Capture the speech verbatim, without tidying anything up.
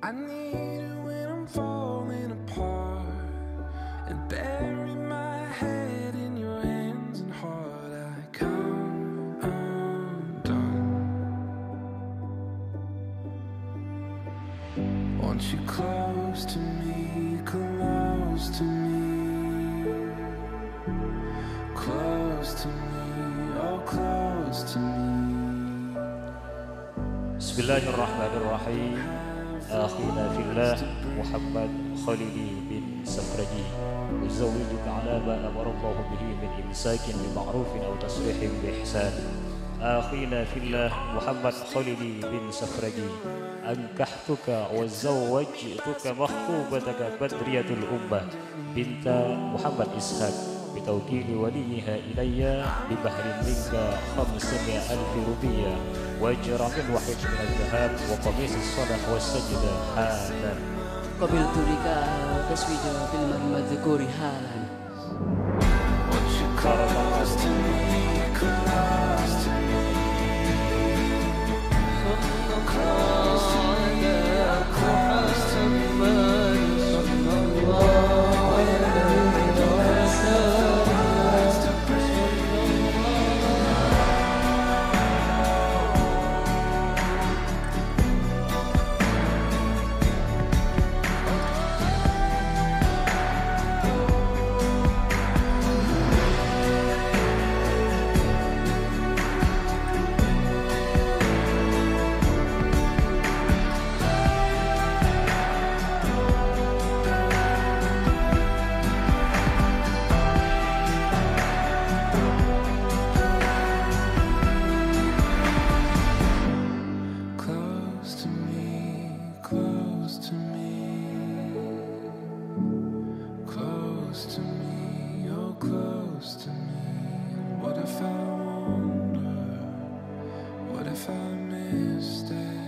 I need it when I'm falling apart, and bury my head in your hands and heart. I come undone. Want you close to me, close to me, close to me, oh close to me. Bismillahirrahmanirrahim. Akhina fillah Muhammad Khalili bin Safraji uzawwijuka ala ma amarallahu bihi min imsakin bi ma'rufin aw tasrihin bi ihsan. Akhina fillah Muhammad Khalili bin Safraji ankahtuka wa zawwajtuka makhtubataka badriyatul ummah binta Muhammad Ishaq bitawkili waliha ilayya bi bahrin minka khamsina alf rupiah wajra min wahid min al-dhahab wa qamis as-salah wa sajda halan qabiltu nikah wa taswija bil madhkuri halan. Close to me, close to me, close to me, close to What if I wonder? What if I missed it?